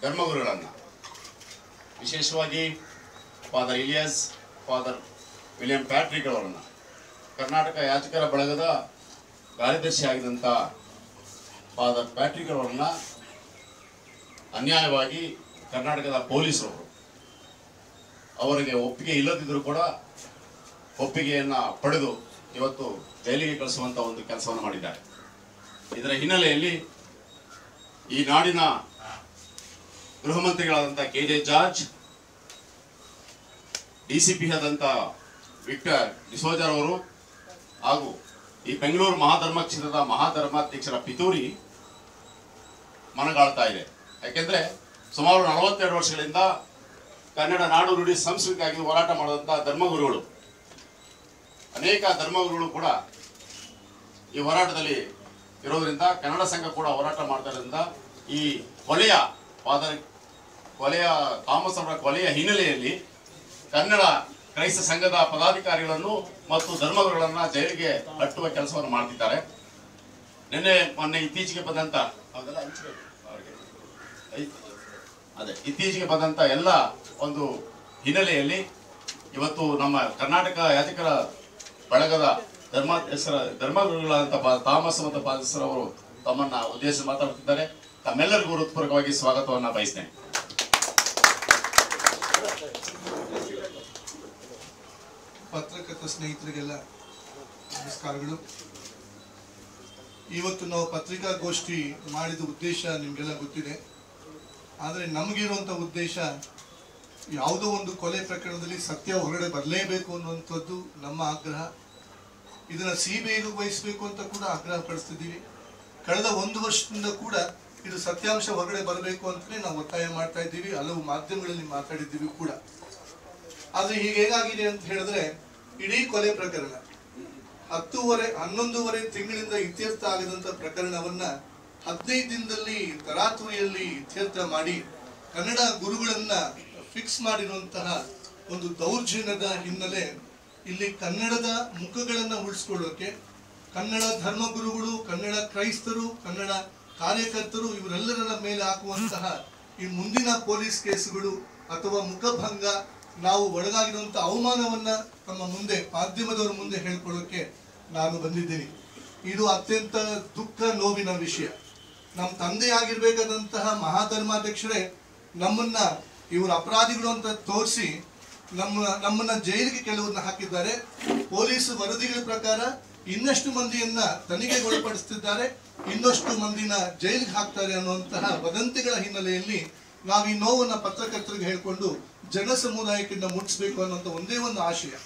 ಧರ್ಮಗುರುಗಳನ್ನು, ವಿಶೇಷವಾಗಿ father Elias, father William Patrick ಅವರನ್ನು, ಕರ್ನಾಟಕ ಯಾಚಕರ ಬಳಗದ ಕಾರ್ಯದರ್ಶಿ ಆಗಿದ್ದಂಥ ಫಾದರ್ ಪ್ಯಾಟ್ರಿಕ್ ಅವರನ್ನು ಅನ್ಯಾಯವಾಗಿ ಕರ್ನಾಟಕದ ಪೊಲೀಸರು ಅವರಿಗೆ ಒಪ್ಪಿಗೆ ಇಲ್ಲದಿದ್ದರೂ ಕೂಡ ಒಪ್ಪಿಗೆಯನ್ನು ಪಡೆದು ಇವತ್ತು ಜೈಲಿಗೆ ಕಳಿಸುವಂಥ ಒಂದು ಕೆಲಸವನ್ನು ಮಾಡಿದ್ದಾರೆ. ಇದರ ಹಿನ್ನೆಲೆಯಲ್ಲಿ ಈ ನಾಡಿನ ಗೃಹ ಮಂತ್ರಿಗಳಾದಂಥ KJ ಜಾರ್ಜ್, DCP ಆದಂಥ ವಿಕ್ಟರ್ ಡಿಸೋಜರ್ ಅವರು ಹಾಗೂ ಈ ಬೆಂಗಳೂರು ಮಹಾಧರ್ಮ ಕ್ಷೇತ್ರದ ಮಹಾಧರ್ಮಾಧ್ಯಕ್ಷರ ಪಿತೂರಿ ಮನಗಾಳ್ತಾ ಇದೆ. ಯಾಕೆಂದ್ರೆ ಸುಮಾರು 42 ವರ್ಷಗಳಿಂದ ಕನ್ನಡ ನಾಡು ನುಡಿ ಸಂಸ್ಕೃತಿಗಾಗಿ ಹೋರಾಟ ಮಾಡಿದಂಥ ಧರ್ಮಗುರುಗಳು, ಅನೇಕ ಧರ್ಮಗುರುಗಳು ಕೂಡ ಈ ಹೋರಾಟದಲ್ಲಿ ಇರೋದ್ರಿಂದ, ಕನ್ನಡ ಸಂಘ ಕೂಡ ಹೋರಾಟ ಮಾಡ್ತಾ ಇರೋದ್ರಿಂದ ಈ ಥಾಮಸ್ ಅವರ ಕೊಲೆಯ ಹಿನ್ನೆಲೆಯಲ್ಲಿ ಕನ್ನಡ ಕ್ರೈಸ್ತ ಸಂಘದ ಪದಾಧಿಕಾರಿಗಳನ್ನು ಮತ್ತು ಧರ್ಮಗುರುಗಳನ್ನ ಜೈಲಿಗೆ ಕಟ್ಟುವ ಕೆಲಸವನ್ನು ಮಾಡ್ತಿದ್ದಾರೆ. ಮೊನ್ನೆ ಇತ್ತೀಚೆಗೆ ಬಂದಂತ ಇತ್ತೀಚೆಗೆ ಬಂದಂತ ಎಲ್ಲ ಒಂದು ಹಿನ್ನೆಲೆಯಲ್ಲಿ ಇವತ್ತು ನಮ್ಮ ಕರ್ನಾಟಕ ಯಾಜಕರ ಬಳಗದ ಧರ್ಮಗುರುಗಳಾದಂಥ ಥಾಮಸ್ ಮತ್ತು ಪಾದಸರ್ ಅವರು ತಮ್ಮನ್ನ ಉದ್ದೇಶಿಸಿ ಮಾತಾಡುತ್ತಿದ್ದಾರೆ. ತಮ್ಮೆಲ್ಲರಿಗೂ ಹೃತ್ಪೂರ್ವಕವಾಗಿ ಸ್ವಾಗತವನ್ನ ಬಯಸ್ತೇನೆ. ಪತ್ರಕರ್ತ ಸ್ನೇಹಿತರಿಗೆಲ್ಲ ನಮಸ್ಕಾರಗಳು. ಇವತ್ತು ನಾವು ಪತ್ರಿಕಾಗೋಷ್ಠಿ ಮಾಡಿದ ಉದ್ದೇಶ ನಿಮಗೆಲ್ಲ ಗೊತ್ತಿದೆ. ಆದರೆ ನಮಗಿರುವಂಥ ಉದ್ದೇಶ ಯಾವುದೋ ಒಂದು ಕೊಲೆ ಪ್ರಕರಣದಲ್ಲಿ ಸತ್ಯ ಹೊರಗಡೆ ಬರಲೇಬೇಕು ಅನ್ನುವಂಥದ್ದು ನಮ್ಮ ಆಗ್ರಹ. ಇದನ್ನು CBIಗೂ ವಹಿಸಬೇಕು ಅಂತ ಕೂಡ ಆಗ್ರಹ ಪಡಿಸ್ತಿದ್ದೀವಿ. ಕಳೆದ 1 ವರ್ಷದಿಂದ ಕೂಡ ಇದು ಸತ್ಯಾಂಶ ಹೊರಗಡೆ ಬರಬೇಕು ಅಂತಲೇ ನಾವು ಒತ್ತಾಯ ಮಾಡ್ತಾ ಇದ್ದೀವಿ. ಹಲವು ಮಾಧ್ಯಮಗಳಲ್ಲಿ ಮಾತಾಡಿದ್ದೀವಿ ಕೂಡ. ಆದರೆ ಹೀಗೇಗಾಗಿದೆ ಅಂತ ಹೇಳಿದ್ರೆ, ಇಡೀ ಕೊಲೆ ಪ್ರಕರಣ 11 ತಿಂಗಳಿಂದ ಇತ್ಯರ್ಥ ಆಗದಂಥ ಪ್ರಕರಣವನ್ನ 15 ದಿನದಲ್ಲಿ ತರಾತುರಿಯಲ್ಲಿ ಇತ್ಯರ್ಥ ಮಾಡಿ ಕನ್ನಡ ಗುರುಗಳನ್ನ ಫಿಕ್ಸ್ ಮಾಡಿರುವಂತಹ ಒಂದು ದೌರ್ಜನ್ಯದ ಹಿನ್ನೆಲೆ ಇಲ್ಲಿ ಕನ್ನಡದ ಮುಖಗಳನ್ನ ಉಳಿಸ್ಕೊಳ್ಳೋಕೆ ಕನ್ನಡ ಧರ್ಮಗುರುಗಳು, ಕನ್ನಡ ಕ್ರೈಸ್ತರು, ಕನ್ನಡ ಕಾರ್ಯಕರ್ತರು ಇವರೆಲ್ಲರ ಮೇಲೆ ಹಾಕುವಂತಹ ಈ ಮುಂದಿನ ಪೊಲೀಸ್ ಕೇಸುಗಳು ಅಥವಾ ಮುಖಭಂಗ, ನಾವು ಒಳಗಾಗಿರುವಂತಹ ಅವಮಾನವನ್ನ ನಮ್ಮ ಮುಂದೆ ಮಾಧ್ಯಮದವರ ಮುಂದೆ ಹೇಳ್ಕೊಳ್ಳೋಕೆ ನಾನು ಬಂದಿದ್ದೀನಿ. ಇದು ಅತ್ಯಂತ ದುಃಖ ನೋವಿನ ವಿಷಯ. ನಮ್ಮ ತಂದೆಯಾಗಿರ್ಬೇಕಾದಂತಹ ಮಹಾಧರ್ಮಾಧ್ಯಕ್ಷರೇ ನಮ್ಮನ್ನ ಇವರು ಅಪರಾಧಿಗಳು ಅಂತ ತೋರಿಸಿ ನಮ್ಮನ್ನ ಜೈಲಿಗೆ ಕೆಲವನ್ನ ಹಾಕಿದ್ದಾರೆ. ಪೊಲೀಸ್ ವರದಿಗಳ ಪ್ರಕಾರ ಇನ್ನಷ್ಟು ಮಂದಿಯನ್ನ ತನಿಖೆಗೊಳಪಡಿಸುತ್ತಿದ್ದಾರೆ, ಇನ್ನಷ್ಟು ಮಂದಿನ ಜೈಲಿಗೆ ಹಾಕ್ತಾರೆ ಅನ್ನುವಂತಹ ವದಂತಿಗಳ ಹಿನ್ನೆಲೆಯಲ್ಲಿ ನಾವು ಈ ನೋವನ್ನ ಪತ್ರಕರ್ತರಿಗೆ ಹೇಳ್ಕೊಂಡು ಜನ ಸಮುದಾಯಕ್ಕಿಂತ ಮುಟ್ಟಿಸ್ಬೇಕು ಅನ್ನೋಂಥ ಒಂದೇ ಒಂದು ಆಶಯ.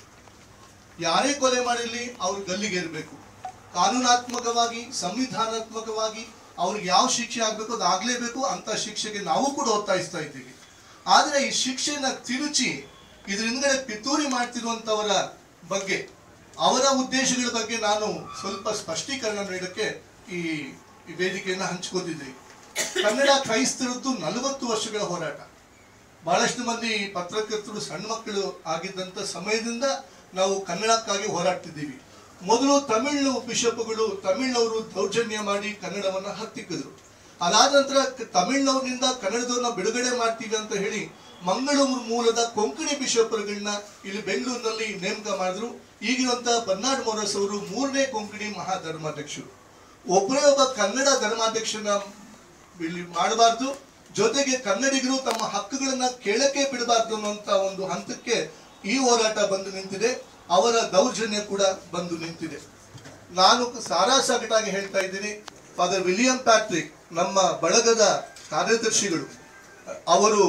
ಯಾರೇ ಕೊಲೆ ಮಾಡಿರಲಿ ಅವ್ರು ಗಲ್ಲಿಗೇರಬೇಕು. ಕಾನೂನಾತ್ಮಕವಾಗಿ, ಸಂವಿಧಾನಾತ್ಮಕವಾಗಿ ಅವ್ರಿಗೆ ಯಾವ ಶಿಕ್ಷೆ ಆಗ್ಬೇಕು ಅದು ಆಗ್ಲೇಬೇಕು. ಅಂತ ಶಿಕ್ಷೆಗೆ ನಾವು ಕೂಡ ಒತ್ತಾಯಿಸ್ತಾ ಇದ್ದೀವಿ. ಆದರೆ ಈ ಶಿಕ್ಷೆನ ತಿರುಚಿ ಇದ್ರ ಹಿಂದ್ಗಡೆ ಪಿತೂರಿ ಮಾಡ್ತಿರುವಂತವರ ಬಗ್ಗೆ, ಅವರ ಉದ್ದೇಶಗಳ ಬಗ್ಗೆ ನಾನು ಸ್ವಲ್ಪ ಸ್ಪಷ್ಟೀಕರಣ ನೀಡಕ್ಕೆ ಈ ವೇದಿಕೆಯನ್ನ ಹಂಚ್ಕೋತಿದ್ದೆ. ಕನ್ನಡ ಕ್ರೈಸ್ತರದ್ದು 40 ವರ್ಷಗಳ ಹೋರಾಟ. ಬಹಳಷ್ಟು ಮಂದಿ ಪತ್ರಕರ್ತರು ಸಣ್ಣ ಮಕ್ಕಳು ಆಗಿದ್ದಂಥ ಸಮಯದಿಂದ ನಾವು ಕನ್ನಡಕ್ಕಾಗಿ ಹೋರಾಡ್ತಿದ್ದೀವಿ. ಮೊದಲು ತಮಿಳು ಬಿಷಪ್ಗಳು, ತಮಿಳ್ನವರು ದೌರ್ಜನ್ಯ ಮಾಡಿ ಕನ್ನಡವನ್ನ ಹತ್ತಿಕ್ಕಿದ್ರು. ಅದಾದ ನಂತರ ತಮಿಳ್ನವರಿಂದ ಕನ್ನಡದವ್ರನ್ನ ಬಿಡುಗಡೆ ಮಾಡ್ತೀವಿ ಅಂತ ಹೇಳಿ ಮಂಗಳೂರು ಮೂಲದ ಕೊಂಕಣಿ ಬಿಷಪ್ಗಳನ್ನ ಇಲ್ಲಿ ಬೆಂಗಳೂರಿನಲ್ಲಿ ನೇಮಕ ಮಾಡಿದ್ರು. ಈಗಿರುವಂತಹ ಬರ್ನಾರ್ಡ್ ಮೊರಸ್ ಅವರು 3ನೇ ಕೊಂಕಣಿ ಮಹಾಧರ್ಮಾಧ್ಯಕ್ಷರು. ಒಬ್ಬರೇ ಒಬ್ಬ ಕನ್ನಡ ಧರ್ಮಾಧ್ಯಕ್ಷನ ಇಲ್ಲಿ ಮಾಡಬಾರ್ದು, ಜೊತೆಗೆ ಕನ್ನಡಿಗರು ತಮ್ಮ ಹಕ್ಕುಗಳನ್ನ ಕೇಳಕ್ಕೆ ಬಿಡಬಾರ್ದು ಅನ್ನುವಂತ ಒಂದು ಹಂತಕ್ಕೆ ಈ ಹೋರಾಟ ಬಂದು ನಿಂತಿದೆ. ಅವರ ದೌರ್ಜನ್ಯ ಕೂಡ ಬಂದು ನಿಂತಿದೆ. ನಾನು ಸಾರಾಸಗಟಾಗಿ ಹೇಳ್ತಾ ಇದ್ದೀನಿ, ಫಾದರ್ ವಿಲಿಯಂ ಪ್ಯಾಟ್ರಿಕ್ ನಮ್ಮ ಬಳಗದ ಕಾರ್ಯದರ್ಶಿಗಳು, ಅವರು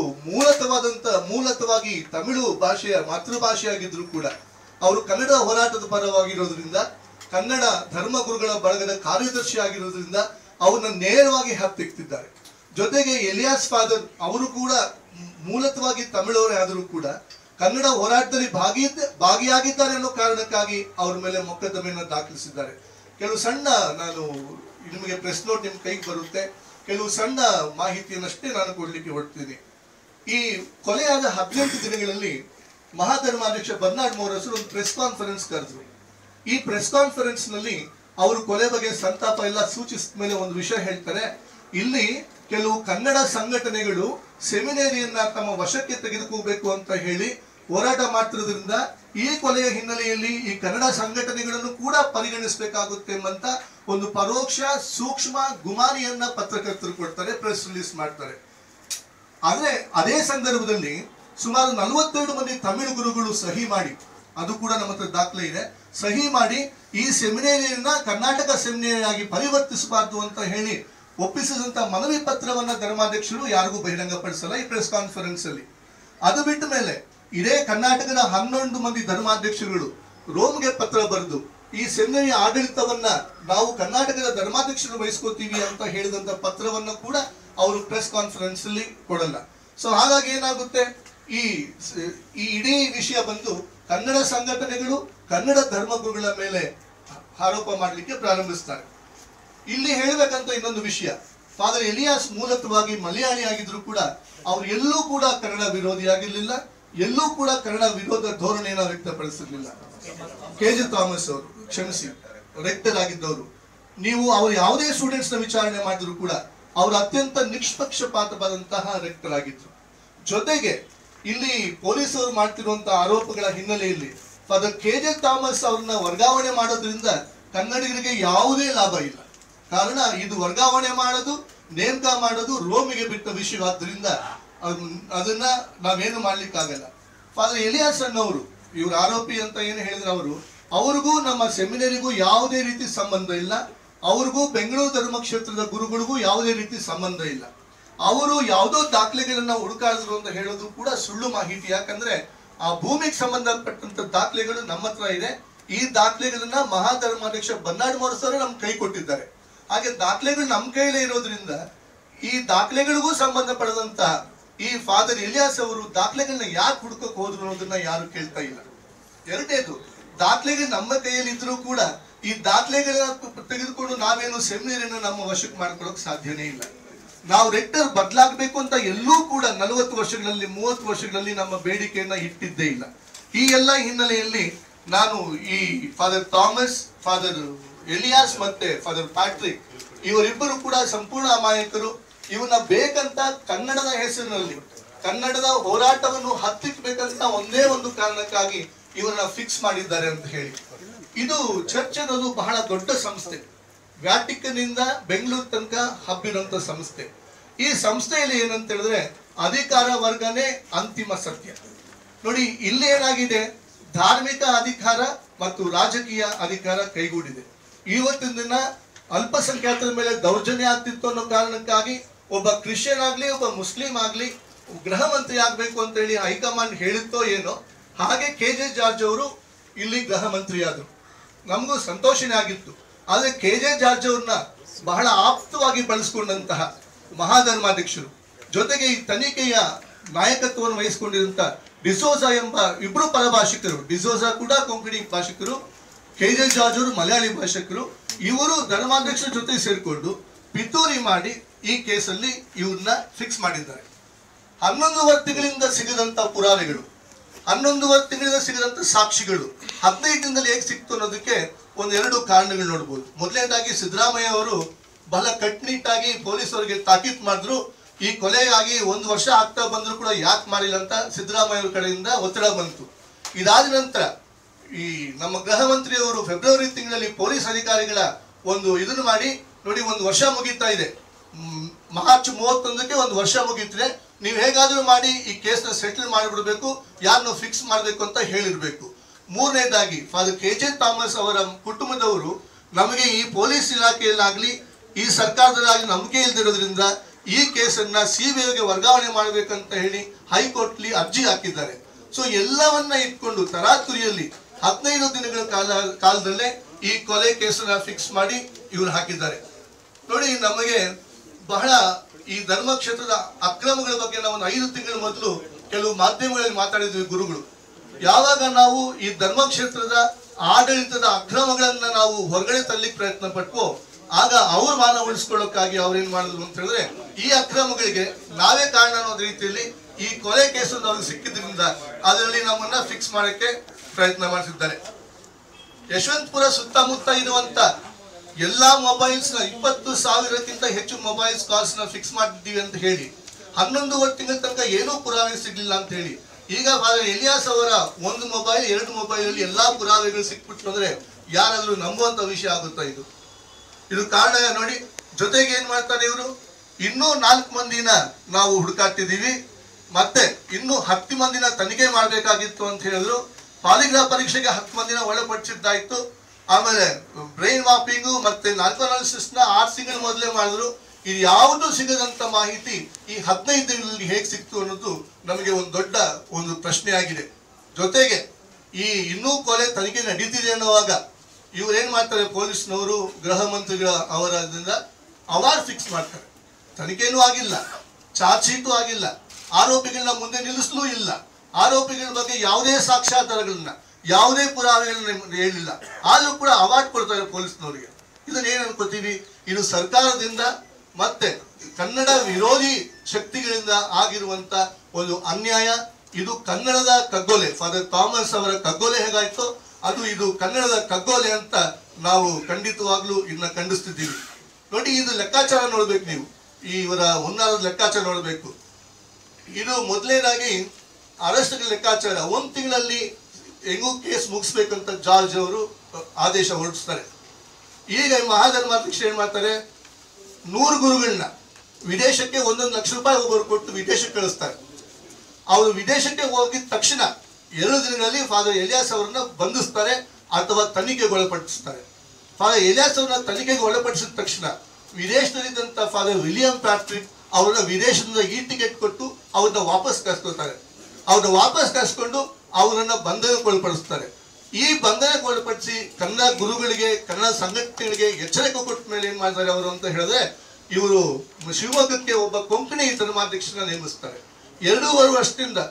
ಮೂಲತವಾಗಿ ತಮಿಳು ಭಾಷೆಯ ಮಾತೃಭಾಷೆಯಾಗಿದ್ರು ಕೂಡ ಅವರು ಕನ್ನಡ ಹೋರಾಟದ ಪರವಾಗಿರೋದ್ರಿಂದ, ಕನ್ನಡ ಧರ್ಮಗುರುಗಳ ಬಳಗದ ಕಾರ್ಯದರ್ಶಿ ಆಗಿರೋದ್ರಿಂದ ಅವ್ರನ್ನ ನೇರವಾಗಿ ಹತ್ತಿಕ್ತಿದ್ದಾರೆ. ಜೊತೆಗೆ ಎಲಿಯಾಸ್ ಫಾದರ್ ಅವರು ಕೂಡ ಮೂಲತವಾಗಿ ತಮಿಳವರೇ ಆದರೂ ಕೂಡ ಕನ್ನಡ ಹೋರಾಟದಲ್ಲಿ ಭಾಗಿಯಾಗಿದ್ದಾರೆ ಅನ್ನೋ ಕಾರಣಕ್ಕಾಗಿ ಅವ್ರ ಮೇಲೆ ಮೊಕದ್ದಮೆಯನ್ನು ದಾಖಲಿಸಿದ್ದಾರೆ. ಕೆಲವು ಸಣ್ಣ, ನಾನು ನಿಮಗೆ ಪ್ರೆಸ್ ನೋಟ್ ನಿಮ್ಮ ಕೈಗೆ ಬರುತ್ತೆ, ಕೆಲವು ಸಣ್ಣ ಮಾಹಿತಿಯನ್ನಷ್ಟೇ ನಾನು ಕೊಡ್ಲಿಕ್ಕೆ ಹೊರಡ್ತೀನಿ. ಈ ಕೊಲೆಯಾದ 18 ದಿನಗಳಲ್ಲಿ ಮಹಾಧರ್ಮಾಧ್ಯಕ್ಷ ಬರ್ನಾರ್ಡ್ ಮೊರಸ್ ಒಂದು ಪ್ರೆಸ್ ಕಾನ್ಫರೆನ್ಸ್ ಕರೆದ್ರು. ಈ ಪ್ರೆಸ್ ಕಾನ್ಫರೆನ್ಸ್ ನಲ್ಲಿ ಅವರು ಕೊಲೆ ಬಗ್ಗೆ ಸಂತಾಪ ಎಲ್ಲ ಸೂಚಿಸಿದ ಮೇಲೆ ಒಂದು ವಿಷಯ ಹೇಳ್ತಾರೆ, ಇಲ್ಲಿ ಕೆಲವು ಕನ್ನಡ ಸಂಘಟನೆಗಳು ಸೆಮಿನೇರಿಯನ್ನ ತಮ್ಮ ವಶಕ್ಕೆ ತೆಗೆದುಕೋಬೇಕು ಅಂತ ಹೇಳಿ ಹೋರಾಟ ಮಾಡ್ತಿರೋದ್ರಿಂದ ಈ ಕೊಲೆಯ ಹಿನ್ನೆಲೆಯಲ್ಲಿ ಈ ಕನ್ನಡ ಸಂಘಟನೆಗಳನ್ನು ಕೂಡ ಪರಿಗಣಿಸಬೇಕಾಗುತ್ತೆ ಎಂಬಂತ ಒಂದು ಪರೋಕ್ಷ ಸೂಕ್ಷ್ಮ ಗುಮಾನಿಯನ್ನ ಪತ್ರಕರ್ತರು ಕೊಡ್ತಾರೆ, ಪ್ರೆಸ್ ರಿಲೀಸ್ ಮಾಡ್ತಾರೆ. ಆದ್ರೆ ಅದೇ ಸಂದರ್ಭದಲ್ಲಿ ಸುಮಾರು 42 ಮಂದಿ ತಮಿಳು ಗುರುಗಳು ಸಹಿ ಮಾಡಿ, ಅದು ಕೂಡ ನಮ್ಮ ಹತ್ರ ದಾಖಲೆ ಇದೆ, ಸಹಿ ಮಾಡಿ ಈ ಸೆಮಿನೇರಿಯನ್ನ ಕರ್ನಾಟಕ ಸೆಮಿನೇರಿ ಆಗಿ ಪರಿವರ್ತಿಸಬಾರ್ದು ಅಂತ ಹೇಳಿ ಒಪ್ಪಿಸಿದಂತ ಮನವಿ ಪತ್ರವನ್ನ ಧರ್ಮಾಧ್ಯಕ್ಷರು ಯಾರಿಗೂ ಬಹಿರಂಗಪಡಿಸಲ್ಲ ಈ ಪ್ರೆಸ್ ಕಾನ್ಫರೆನ್ಸ್ ಅಲ್ಲಿ. ಅದು ಬಿಟ್ಟ ಮೇಲೆ ಇದೇ ಕರ್ನಾಟಕದ 11 ಮಂದಿ ಧರ್ಮಾಧ್ಯಕ್ಷರುಗಳು ರೋಮ್ಗೆ ಪತ್ರ ಬರೆದು ಈ ಸೆಮಿನೇರಿ ಆಡಳಿತವನ್ನ ನಾವು ಕರ್ನಾಟಕದ ಧರ್ಮಾಧ್ಯಕ್ಷರು ವಹಿಸ್ಕೋತೀವಿ ಅಂತ ಹೇಳಿದಂತ ಪತ್ರವನ್ನ ಕೂಡ ಅವರು ಪ್ರೆಸ್ ಕಾನ್ಫರೆನ್ಸ್ ಅಲ್ಲಿ ಕೊಡಲ್ಲ. ಸೊ ಹಾಗಾಗಿ ಏನಾಗುತ್ತೆ, ಈ ಇಡೀ ವಿಷಯ ಬಂದು ಕನ್ನಡ ಸಂಘಟನೆಗಳು ಕನ್ನಡ ಧರ್ಮಗುರುಗಳ ಮೇಲೆ ಆರೋಪ ಮಾಡಲಿಕ್ಕೆ ಪ್ರಾರಂಭಿಸ್ತಾರೆ. ಇಲ್ಲಿ ಹೇಳಬೇಕಂತ ಇನ್ನೊಂದು ವಿಷಯ, ಫಾದರ್ ಎಲಿಯಾಸ್ ಮೂಲತಃವಾಗಿ ಮಲಯಾಳಿ ಆಗಿದ್ರು ಕೂಡ ಅವ್ರು ಎಲ್ಲೂ ಕೂಡ ಕನ್ನಡ ವಿರೋಧಿ ಆಗಿರ್ಲಿಲ್ಲ, ಎಲ್ಲೂ ಕೂಡ ಕನ್ನಡ ವಿರೋಧ ಧೋರಣೆಯನ್ನು ವ್ಯಕ್ತಪಡಿಸಿರ್ಲಿಲ್ಲ. ಕೆಜೆ ಥಾಮಸ್ ಅವರು, ಕ್ಷಮಿಸಿ, ರೆಕ್ಟರ್ ಆಗಿದ್ದವರು, ನೀವು ಅವರು ಯಾವುದೇ ಸ್ಟೂಡೆಂಟ್ಸ್ ನ ವಿಚಾರಣೆ ಮಾಡಿದ್ರು ಕೂಡ ಅವರು ಅತ್ಯಂತ ನಿಷ್ಪಕ್ಷಪಾತವಾದಂತಹ ರೆಕ್ಟರ್ ಆಗಿದ್ರು. ಜೊತೆಗೆ ಇಲ್ಲಿ ಪೊಲೀಸರು ಮಾಡ್ತಿರುವಂತಹ ಆರೋಪಗಳ ಹಿನ್ನೆಲೆಯಲ್ಲಿ ಫಾದರ್ ಕೆಜೆ ಥಾಮಸ್ ಅವ್ರನ್ನ ವರ್ಗಾವಣೆ ಮಾಡೋದ್ರಿಂದ ಕನ್ನಡಿಗರಿಗೆ ಯಾವುದೇ ಲಾಭ ಇಲ್ಲ. ಕಾರಣ ಇದು ವರ್ಗಾವಣೆ ಮಾಡೋದು ನೇಮಕ ಮಾಡೋದು ರೋಮಿಗೆ ಬಿಟ್ಟ ವಿಷಯವಾದ್ರಿಂದ ಅದನ್ನ ನಾವೇನು ಮಾಡ್ಲಿಕ್ಕಾಗಲ್ಲ. ಫಾದರ್ ಎಲಿಯಾಸ್ ಅನ್ನೋರು, ಇವ್ರ ಆರೋಪಿ ಅಂತ ಏನು ಹೇಳಿದ್ರು, ಅವ್ರಿಗೂ ನಮ್ಮ ಸೆಮಿನರಿಗೂ ಯಾವುದೇ ರೀತಿ ಸಂಬಂಧ ಇಲ್ಲ, ಅವ್ರಿಗೂ ಬೆಂಗಳೂರು ಧರ್ಮಕ್ಷೇತ್ರದ ಗುರುಗಳಿಗೂ ಯಾವುದೇ ರೀತಿ ಸಂಬಂಧ ಇಲ್ಲ. ಅವರು ಯಾವುದೋ ದಾಖಲೆಗಳನ್ನ ಹುಡುಕಾಡಿದ್ರು ಅಂತ ಹೇಳೋದು ಕೂಡ ಸುಳ್ಳು ಮಾಹಿತಿ. ಯಾಕಂದ್ರೆ ಆ ಭೂಮಿಗೆ ಸಂಬಂಧಪಟ್ಟಂತ ದಾಖಲೆಗಳು ನಮ್ಮ ಹತ್ರ ಇದೆ. ಈ ದಾಖಲೆಗಳನ್ನ ಮಹಾಧರ್ಮಾಧ್ಯಕ್ಷ ಬನ್ನಾಡ್ ಮೋರಸರು ನಮ್ ಕೈ ಕೊಟ್ಟಿದ್ದಾರೆ. ಹಾಗೆ ದಾಖಲೆಗಳು ನಮ್ಮ ಕೈಲೇ ಇರೋದ್ರಿಂದ ಈ ದಾಖಲೆಗಳಿಗೂ ಸಂಬಂಧಪಡದಂತ ಈ ಫಾದರ್ ಎಲಿಯಾಸ್ ಅವರು ದಾಖಲೆಗಳನ್ನ ಯಾಕೆ ಹುಡುಕಕ್ ಹೋದ್ರು ಅನ್ನೋದನ್ನ ಯಾರು ಕೇಳ್ತಾ ಇಲ್ಲ. ಎರಡನೇದು, ದಾಖಲೆಗಳು ನಮ್ಮ ಕೈಯಲ್ಲಿ ಇದ್ರೂ ಕೂಡ ಈ ದಾಖಲೆಗಳನ್ನ ತೆಗೆದುಕೊಂಡು ನಾವೇನು ಸೆಮಿನರಿನ ನಮ್ಮ ವಶಕ್ಕೆ ಮಾಡ್ಕೊಳ್ಳೋಕೆ ಸಾಧ್ಯನೇ ಇಲ್ಲ. ನಾವು ರೆಕ್ಟರ್ ಬದಲಾಗಬೇಕು ಅಂತ ಎಲ್ಲೂ ಕೂಡ 40 ವರ್ಷಗಳಲ್ಲಿ 30 ವರ್ಷಗಳಲ್ಲಿ ನಮ್ಮ ಬೇಡಿಕೆಯನ್ನ ಇಟ್ಟಿದ್ದೇ ಇಲ್ಲ. ಈ ಎಲ್ಲ ಹಿನ್ನೆಲೆಯಲ್ಲಿ ನಾನು ಈ ಫಾದರ್ ಥಾಮಸ್, ಫಾದರ್ ಎಲಿಯಾಸ್ ಮತ್ತೆ ಫಾದರ್ ಪ್ಯಾಟ್ರಿಕ್ ಇವರಿಬ್ಬರು ಕೂಡ ಸಂಪೂರ್ಣ ಅಮಾಯಕರು. ಇವನ್ನ ಬೇಕಂತ ಕನ್ನಡದ ಹೆಸರಿನಲ್ಲಿ ಕನ್ನಡದ ಹೋರಾಟವನ್ನು ಹತ್ತಿಕ್ಕಬೇಕಂತ ಒಂದೇ ಒಂದು ಕಾರಣಕ್ಕಾಗಿ ಇವರನ್ನ ಫಿಕ್ಸ್ ಮಾಡಿದ್ದಾರೆ ಅಂತ ಹೇಳಿ. ಇದು ಚರ್ಚ್ ಅನ್ನೋದು ಬಹಳ ದೊಡ್ಡ ಸಂಸ್ಥೆ, ವ್ಯಾಟಿಕನ್ ಇಂದ ಬೆಂಗಳೂರು ತನಕ ಹಬ್ಬಿರುವಂತ ಸಂಸ್ಥೆ. ಈ ಸಂಸ್ಥೆಯಲ್ಲಿ ಏನಂತ ಹೇಳಿದ್ರೆ ಅಧಿಕಾರ ವರ್ಗನೇ ಅಂತಿಮ ಸತ್ಯ. ನೋಡಿ, ಇಲ್ಲಿ ಏನಾಗಿದೆ, ಧಾರ್ಮಿಕ ಅಧಿಕಾರ ಮತ್ತು ರಾಜಕೀಯ ಅಧಿಕಾರ ಕೈಗೂಡಿದೆ. ಇವತ್ತಿನ ದಿನ ಅಲ್ಪಸಂಖ್ಯಾತರ ಮೇಲೆ ದೌರ್ಜನ್ಯ ಆಗ್ತಿತ್ತು ಅನ್ನೋ ಕಾರಣಕ್ಕಾಗಿ ಒಬ್ಬ ಕ್ರಿಶ್ಚಿಯನ್ ಆಗ್ಲಿ ಒಬ್ಬ ಮುಸ್ಲಿಂ ಆಗ್ಲಿ ಗೃಹ ಮಂತ್ರಿ ಆಗ್ಬೇಕು ಅಂತ ಹೇಳಿ ಹೈಕಮಾಂಡ್ ಹೇಳಿತ್ತೋ ಏನೋ, ಹಾಗೆ ಕೆಜೆ ಜಾರ್ಜ್ ಅವರು ಇಲ್ಲಿ ಗೃಹ ಮಂತ್ರಿ ಆದ್ರು. ನಮಗೂ ಸಂತೋಷನೇ ಆಗಿತ್ತು. ಆದ್ರೆ ಕೆಜೆ ಜಾರ್ಜ್ ಅವ್ರನ್ನ ಬಹಳ ಆಪ್ತವಾಗಿ ಬಳಸ್ಕೊಂಡಂತಹ ಮಹಾಧರ್ಮಾಧ್ಯಕ್ಷರು, ಜೊತೆಗೆ ಈ ತನಿಖೆಯ ನಾಯಕತ್ವವನ್ನು ವಹಿಸಿಕೊಂಡಿರುವಂತ ಡಿಸೋಜಾ ಎಂಬ ಇಬ್ರು ಪರಭಾಷಿಕರು, ಡಿಸೋಜಾ ಕೂಡ ಕೊಂಕಣಿ ಭಾಷಿಕರು, ಕೆಜೆ ಜಾರ್ಜ್ ಅವರು ಮಲಯಾಳಿ ಭಾಷಿಕರು, ಇವರು ಧರ್ಮಾಧ್ಯಕ್ಷರ ಜೊತೆ ಸೇರಿಕೊಂಡು ಪಿತೂರಿ ಮಾಡಿ ಈ ಕೇಸಲ್ಲಿ ಇವ್ರನ್ನ ಫಿಕ್ಸ್ ಮಾಡಿದ್ದಾರೆ. 11 ತಿಂಗಳಿಂದ ಸಿಗದಂತ ಪುರಾವೆಗಳು, 11 ತಿಂಗಳಿಂದ ಸಿಗದಂತ ಸಾಕ್ಷಿಗಳು 15 ದಿನದಲ್ಲಿ ಹೇಗೆ ಸಿಕ್ತು ಅನ್ನೋದಕ್ಕೆ ಒಂದೆರಡು ಕಾರಣಗಳು ನೋಡ್ಬೋದು. ಮೊದಲನೇದಾಗಿ ಸಿದ್ದರಾಮಯ್ಯ ಅವರು ಬಹಳ ಕಟ್ನಿಟ್ಟಾಗಿ ಪೊಲೀಸರಿಗೆ ತಾಕೀತ್ ಮಾಡಿದ್ರು. ಈ ಕೊಲೆಯಾಗಿ 1 ವರ್ಷ ಆಗ್ತಾ ಬಂದ್ರು ಕೂಡ ಯಾಕೆ ಮಾಡಿಲ್ಲ ಅಂತ ಸಿದ್ದರಾಮಯ್ಯ ಅವರ ಕಡೆಯಿಂದ ಒತ್ತಡ ಬಂತು. ಇದಾದ ನಂತರ ಈ ನಮ್ಮ ಗೃಹ ಮಂತ್ರಿಯವರು ಫೆಬ್ರವರಿ ತಿಂಗಳಲ್ಲಿ ಪೊಲೀಸ್ ಅಧಿಕಾರಿಗಳ ಒಂದು ಇದನ್ನು ಮಾಡಿ, ನೋಡಿ 1 ವರ್ಷ ಮುಗೀತಾ ಇದೆ, ಮಾರ್ಚ್ 31ಕ್ಕೆ 1 ವರ್ಷ ಮುಗೀತಿದೆ, ನೀವು ಹೇಗಾದ್ರೂ ಮಾಡಿ ಈ ಕೇಸ್ನ ಸೆಟಲ್ ಮಾಡಿಬಿಡ್ಬೇಕು, ಯಾರನ್ನು ಫಿಕ್ಸ್ ಮಾಡಬೇಕು ಅಂತ ಹೇಳಿರ್ಬೇಕು. ಮೂರನೇದಾಗಿ ಫಾದರ್ ಕೆಜೆ ಥಾಮಸ್ ಅವರ ಕುಟುಂಬದವರು ನಮಗೆ ಈ ಪೊಲೀಸ್ ಇಲಾಖೆಯಲ್ಲಾಗ್ಲಿ ಈ ಸರ್ಕಾರದಲ್ಲಾಗಲಿ ನಂಬಿಕೆ ಇಲ್ದಿರೋದ್ರಿಂದ ಈ ಕೇಸನ್ನ ಸಿಬಿಐಗೆ ವರ್ಗಾವಣೆ ಮಾಡಬೇಕಂತ ಹೇಳಿ ಹೈಕೋರ್ಟ್ಲಿ ಅರ್ಜಿ ಹಾಕಿದ್ದಾರೆ. ಸೊ ಎಲ್ಲವನ್ನ ಇಟ್ಕೊಂಡು ತರಾತುರಿಯಲ್ಲಿ 15 ದಿನಗಳ ಕಾಲದಲ್ಲೇ ಈ ಕೊಲೆ ಕೇಸನ್ನ ಫಿಕ್ಸ್ ಮಾಡಿ ಇವರು ಹಾಕಿದ್ದಾರೆ. ನೋಡಿ, ನಮಗೆ ಬಹಳ ಈ ಧರ್ಮಕ್ಷೇತ್ರದ ಅಕ್ರಮಗಳ ಬಗ್ಗೆ ನಾವು 5 ತಿಂಗಳ ಮೊದಲು ಕೆಲವು ಮಾಧ್ಯಮಗಳಲ್ಲಿ ಮಾತಾಡಿದ್ವಿ ಗುರುಗಳು. ಯಾವಾಗ ನಾವು ಈ ಧರ್ಮಕ್ಷೇತ್ರದ ಆಡಳಿತದ ಅಕ್ರಮಗಳನ್ನ ನಾವು ಹೊರಗಡೆ ತರಲಿಕ್ಕೆ ಪ್ರಯತ್ನ ಪಟ್ವೋ, ಆಗ ಅವ್ರ ಮಾನ ಉಳಿಸ್ಕೊಳ್ಳೋಕ್ಕಾಗಿ ಅವ್ರೇನ್ ಮಾಡಿದ್ರು ಅಂತ ಹೇಳಿದ್ರೆ ಈ ಅಕ್ರಮಗಳಿಗೆ ನಾವೇ ಕಾರಣ ಅನ್ನೋದ್ ರೀತಿಯಲ್ಲಿ ಈ ಕೊಲೆ ಕೇಸನ್ನು ಅವ್ರಿಗೆ ಸಿಕ್ಕಿದ್ರಿಂದ ಅದರಲ್ಲಿ ನಮ್ಮನ್ನ ಫಿಕ್ಸ್ ಮಾಡಕ್ಕೆ ಪ್ರಯತ್ನ ಮಾಡ್ತಿದ್ದಾರೆ. ಯಶವಂತಪುರ ಸುತ್ತಮುತ್ತ ಇರುವಂತ ಎಲ್ಲಾ ಮೊಬೈಲ್ಸ್ ನ 20,000ಕ್ಕಿಂತ ಹೆಚ್ಚು ಮೊಬೈಲ್ಸ್ ಕಾಲ್ಸ್ ನ ಫಿಕ್ಸ್ ಮಾಡಿದ್ದೀವಿ ಅಂತ ಹೇಳಿ 11 ತಿಂಗಳ ತನಕ ಏನೂ ಪುರಾವೆ ಸಿಗ್ಲಿಲ್ಲ ಅಂತ ಹೇಳಿ ಈಗ ಫಾದರ್ ಎಲಿಯಾಸ್ ಅವರ ಒಂದು ಮೊಬೈಲ್ 2 ಮೊಬೈಲ್ ಅಲ್ಲಿ ಎಲ್ಲಾ ಪುರಾವೆಗಳು ಸಿಕ್ಬಿಟ್ಟು ಅಂದ್ರೆ ಯಾರಾದ್ರೂ ನಂಬುವಂತ ವಿಷಯ ಆಗುತ್ತಾ ಇದು ಕಾರಣ ನೋಡಿ. ಜೊತೆಗೆ ಏನ್ ಮಾಡ್ತಾರೆ ಇವರು, ಇನ್ನೂ 4 ಮಂದಿನ ನಾವು ಹುಡುಕಾಡ್ತಿದೀವಿ, ಮತ್ತೆ ಇನ್ನು 10 ಮಂದಿನ ತನಿಖೆ ಮಾಡ್ಬೇಕಾಗಿತ್ತು ಅಂತ ಹೇಳಿದ್ರು. ಪಾಲಿಗ್ರಾಫ್ ಪರೀಕ್ಷೆಗೆ 10 ಮಂದಿನ ಒಳಪಡಿಸಿದ್ದಾಯ್ತು. ಆಮೇಲೆ ಬ್ರೈನ್ ಮಾಪಿಂಗು ಮತ್ತೆ ನಾರ್ಕೋನಾಲಿಸಿಸ್ ನ 6 ತಿಂಗಳ ಮೊದಲೇ ಮಾಡಿದ್ರು. ಇದು ಯಾವುದು ಸಿಗದಂತ ಮಾಹಿತಿ ಈ 15 ದಿನಗಳಲ್ಲಿ ಹೇಗೆ ಸಿಕ್ತು ಅನ್ನೋದು ನಮಗೆ ಒಂದು ದೊಡ್ಡ ಒಂದು ಪ್ರಶ್ನೆ ಆಗಿದೆ. ಜೊತೆಗೆ ಈ ಇನ್ನೂ ಕೊಲೆ ತನಿಖೆ ನಡೀತಿದೆ ಅನ್ನುವಾಗ ಇವ್ರೇನ್ ಮಾಡ್ತಾರೆ, ಪೊಲೀಸ್ನವರು ಗೃಹ ಮಂತ್ರಿಗಳ ಅವರದಿಂದ ಅವಾರ್ಡ್ ಫಿಕ್ಸ್ ಮಾಡ್ತಾರೆ. ತನಿಖೆನೂ ಆಗಿಲ್ಲ, ಚಾರ್ಜ್ ಶೀಟು ಆಗಿಲ್ಲ, ಆರೋಪಿಗಳನ್ನ ಮುಂದೆ ನಿಲ್ಲಿಸಲೂ ಇಲ್ಲ, ಆರೋಪಿಗಳ ಬಗ್ಗೆ ಯಾವುದೇ ಸಾಕ್ಷ್ಯಾಧಾರಗಳನ್ನ ಯಾವುದೇ ಪುರಾವೆಗಳನ್ನ ಹೇಳಿಲ್ಲ, ಆದ್ರೂ ಕೂಡ ಅವಾರ್ಡ್ ಕೊಡ್ತಾರೆ ಪೊಲೀಸ್ನವರಿಗೆ. ಇದನ್ನ ಏನ್ ಅನ್ಕೋತೀವಿ, ಇದು ಸರ್ಕಾರದಿಂದ ಮತ್ತೆ ಕನ್ನಡ ವಿರೋಧಿ ಶಕ್ತಿಗಳಿಂದ ಆಗಿರುವಂತ ಒಂದು ಅನ್ಯಾಯ. ಇದು ಕನ್ನಡದ ಕಗ್ಗೊಲೆ, ಫಾದರ್ ಥಾಮಸ್ ಅವರ ಕಗ್ಗೊಲೆ ಹೇಗಾಯ್ತು ಅದು ಇದು ಕನ್ನಡದ ಕಗ್ಗೊಲೆ ಅಂತ ನಾವು ಖಂಡಿತವಾಗ್ಲೂ ಇದನ್ನ ಖಂಡಿಸ್ತಿದ್ದೀವಿ. ನೋಡಿ, ಇದು ಲೆಕ್ಕಾಚಾರ ನೋಡ್ಬೇಕು ನೀವು, ಇವರ ಹುನ್ನಾರದ ಲೆಕ್ಕಾಚಾರ ನೋಡ್ಬೇಕು. ಇದು ಮೊದಲನೇದಾಗಿ ಅರೆಸ್ಟ್ಗಳ ಲೆಕ್ಕಾಚಾರ. 1 ತಿಂಗಳಲ್ಲಿ ಹೆಂಗೂ ಕೇಸ್ ಮುಗಿಸ್ಬೇಕಂತ ಜಾರ್ಜ್ ಅವರು ಆದೇಶ ಹೊರಡಿಸ್ತಾರೆ. ಈಗ ಮಹಾಧರ್ಮಾಧ್ಯಕ್ಷರು ಏನ್ ಮಾಡ್ತಾರೆ, 100 ಗುರುಗಳನ್ನ ವಿದೇಶಕ್ಕೆ 1 ಲಕ್ಷ ರೂಪಾಯಿ ಒಬ್ಬರು ಕೊಟ್ಟು ವಿದೇಶಕ್ಕೆ ಕಳಿಸ್ತಾರೆ. ಅವರು ವಿದೇಶಕ್ಕೆ ಹೋಗಿದ ತಕ್ಷಣ 2 ದಿನಗಳಲ್ಲಿ ಫಾದರ್ ಎಲಿಯಾಸ್ ಅವರನ್ನ ಬಂಧಿಸ್ತಾರೆ ಅಥವಾ ತನಿಖೆಗೆ ಒಳಪಡಿಸ್ತಾರೆ. ಫಾದರ್ ಎಲಿಯಾಸ್ ಅವರನ್ನ ತನಿಖೆಗೆ ಒಳಪಡಿಸಿದ ತಕ್ಷಣ ವಿದೇಶದಲ್ಲಿದ್ದಂತ ಫಾದರ್ ವಿಲಿಯಂ ಪ್ಯಾಟ್ರಿಕ್ ಅವ್ರನ್ನ ವಿದೇಶದಿಂದ ಟಿಕೆಟ್ ಕೊಟ್ಟು ಅವ್ರನ್ನ ವಾಪಸ್ ಕಳಿಸ್ಕೊಳ್ತಾರೆ. ಅವ್ರನ್ನ ವಾಪಸ್ ಕಳಿಸ್ಕೊಂಡು ಅವರನ್ನ ಬಂಧನಕ್ಕೊಳಪಡಿಸ್ತಾರೆ. ಈ ಬಂಧನಕ್ಕೊಳಪಡಿಸಿ ಕನ್ನಡ ಗುರುಗಳಿಗೆ ಕನ್ನಡ ಸಂಘಟನೆಗಳಿಗೆ ಎಚ್ಚರಿಕೆ ಕೊಟ್ಟ ಮೇಲೆ ಏನ್ ಮಾಡ್ತಾರೆ ಅವರು ಅಂತ ಹೇಳಿದ್ರೆ, ಇವರು ಶಿವಮೊಗ್ಗಕ್ಕೆ ಒಬ್ಬ ಕೊಂಕಣಿ ಧರ್ಮಾಧ್ಯಕ್ಷರನ್ನ ನೇಮಿಸ್ತಾರೆ. 2.5 ವರ್ಷದಿಂದ